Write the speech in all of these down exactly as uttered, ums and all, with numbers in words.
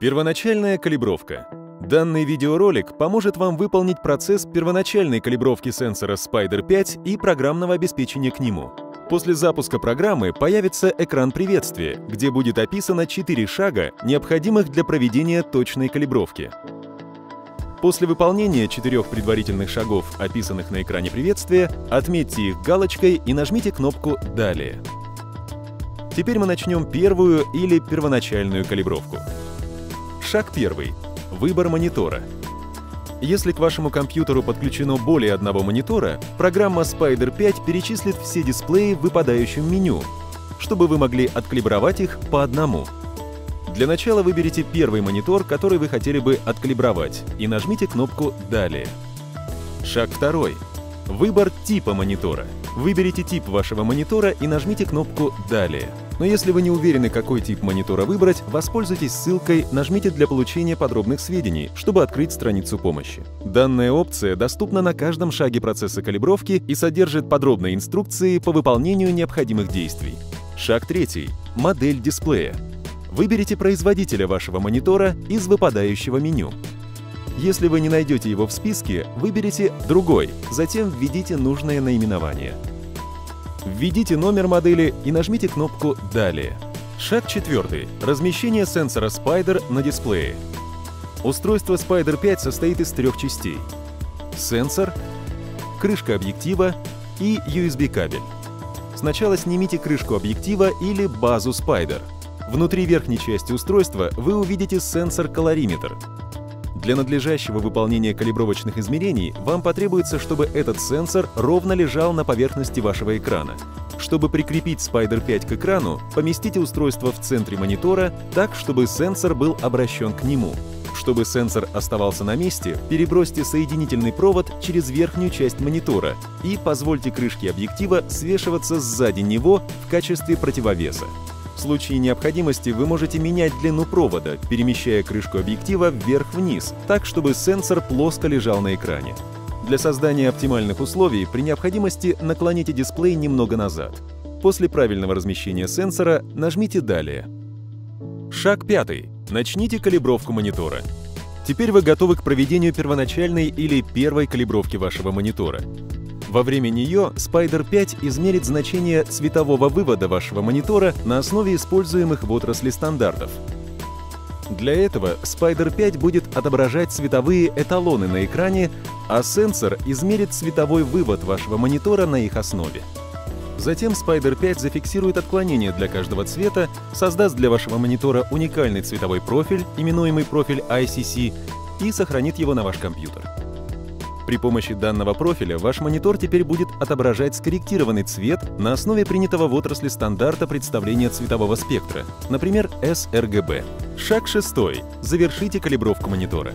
Первоначальная калибровка. Данный видеоролик поможет вам выполнить процесс первоначальной калибровки сенсора спайдер пять и программного обеспечения к нему. После запуска программы появится экран приветствия, где будет описано четыре шага, необходимых для проведения точной калибровки. После выполнения четырех предварительных шагов, описанных на экране приветствия, отметьте их галочкой и нажмите кнопку «Далее». Теперь мы начнем первую или первоначальную калибровку. Шаг первый. Выбор монитора. Если к вашему компьютеру подключено более одного монитора, программа спайдер пять перечислит все дисплеи в выпадающем меню, чтобы вы могли откалибровать их по одному. Для начала выберите первый монитор, который вы хотели бы откалибровать, и нажмите кнопку «Далее». Шаг второй. Выбор типа монитора. Выберите тип вашего монитора и нажмите кнопку «Далее». Но если вы не уверены, какой тип монитора выбрать, воспользуйтесь ссылкой, нажмите для получения подробных сведений, чтобы открыть страницу помощи. Данная опция доступна на каждом шаге процесса калибровки и содержит подробные инструкции по выполнению необходимых действий. Шаг третий. Модель дисплея. Выберите производителя вашего монитора из выпадающего меню. Если вы не найдете его в списке, выберите «Другой», затем введите нужное наименование. Введите номер модели и нажмите кнопку «Далее». Шаг четвертый. Размещение сенсора спайдер на дисплее. Устройство спайдер пять состоит из трех частей: сенсор, крышка объектива и ю эс би-кабель. Сначала снимите крышку объектива или базу спайдер. Внутри верхней части устройства вы увидите сенсор-калориметр. Для надлежащего выполнения калибровочных измерений вам потребуется, чтобы этот сенсор ровно лежал на поверхности вашего экрана. Чтобы прикрепить спайдер пять к экрану, поместите устройство в центре монитора так, чтобы сенсор был обращен к нему. Чтобы сенсор оставался на месте, перебросьте соединительный провод через верхнюю часть монитора и позвольте крышке объектива свешиваться сзади него в качестве противовеса. В случае необходимости вы можете менять длину провода, перемещая крышку объектива вверх-вниз, так, чтобы сенсор плоско лежал на экране. Для создания оптимальных условий при необходимости наклоните дисплей немного назад. После правильного размещения сенсора нажмите «Далее». Шаг пятый. Начните калибровку монитора. Теперь вы готовы к проведению первоначальной или первой калибровки вашего монитора. Во время нее спайдер пять измерит значение цветового вывода вашего монитора на основе используемых в отрасли стандартов. Для этого спайдер пять будет отображать цветовые эталоны на экране, а сенсор измерит цветовой вывод вашего монитора на их основе. Затем спайдер пять зафиксирует отклонения для каждого цвета, создаст для вашего монитора уникальный цветовой профиль, именуемый профиль ай си си, и сохранит его на ваш компьютер. При помощи данного профиля ваш монитор теперь будет отображать скорректированный цвет на основе принятого в отрасли стандарта представления цветового спектра, например, эс эр гэ бэ. Шаг шестой. Завершите калибровку монитора.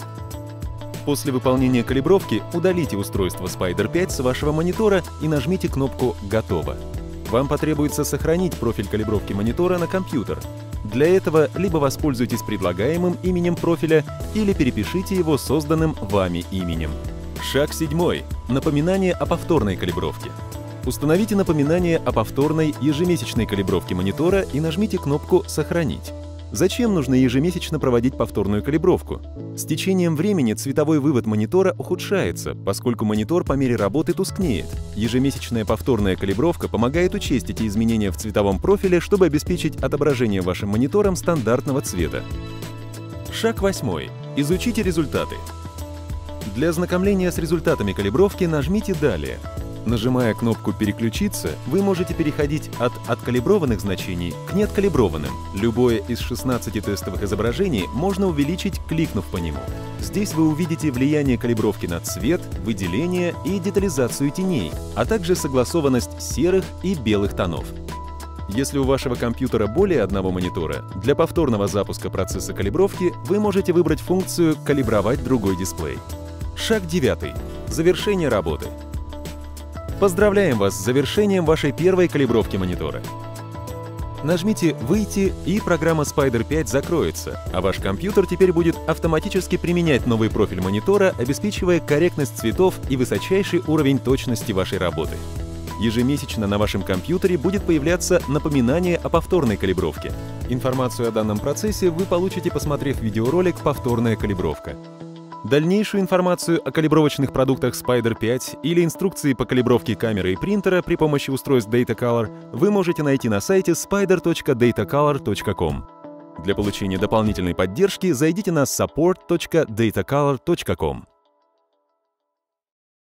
После выполнения калибровки удалите устройство спайдер пять с вашего монитора и нажмите кнопку «Готово». Вам потребуется сохранить профиль калибровки монитора на компьютер. Для этого либо воспользуйтесь предлагаемым именем профиля, или перепишите его созданным вами именем. Шаг седьмой. Напоминание о повторной калибровке. Установите напоминание о повторной ежемесячной калибровке монитора и нажмите кнопку «Сохранить». Зачем нужно ежемесячно проводить повторную калибровку? С течением времени цветовой вывод монитора ухудшается, поскольку монитор по мере работы тускнеет. Ежемесячная повторная калибровка помогает учесть эти изменения в цветовом профиле, чтобы обеспечить отображение вашим монитором стандартного цвета. Шаг восьмой. Изучите результаты. Для ознакомления с результатами калибровки нажмите «Далее». Нажимая кнопку «Переключиться», вы можете переходить от откалиброванных значений к неоткалиброванным. Любое из шестнадцати тестовых изображений можно увеличить, кликнув по нему. Здесь вы увидите влияние калибровки на цвет, выделение и детализацию теней, а также согласованность серых и белых тонов. Если у вашего компьютера более одного монитора, для повторного запуска процесса калибровки вы можете выбрать функцию «Калибровать другой дисплей». Шаг девятый. Завершение работы. Поздравляем вас с завершением вашей первой калибровки монитора. Нажмите «Выйти», и программа спайдер пять закроется, а ваш компьютер теперь будет автоматически применять новый профиль монитора, обеспечивая корректность цветов и высочайший уровень точности вашей работы. Ежемесячно на вашем компьютере будет появляться напоминание о повторной калибровке. Информацию о данном процессе вы получите, посмотрев видеоролик «Повторная калибровка». Дальнейшую информацию о калибровочных продуктах Spider пять или инструкции по калибровке камеры и принтера при помощи устройств DataColor вы можете найти на сайте spider точка datacolor точка com. Для получения дополнительной поддержки зайдите на support точка datacolor точка com.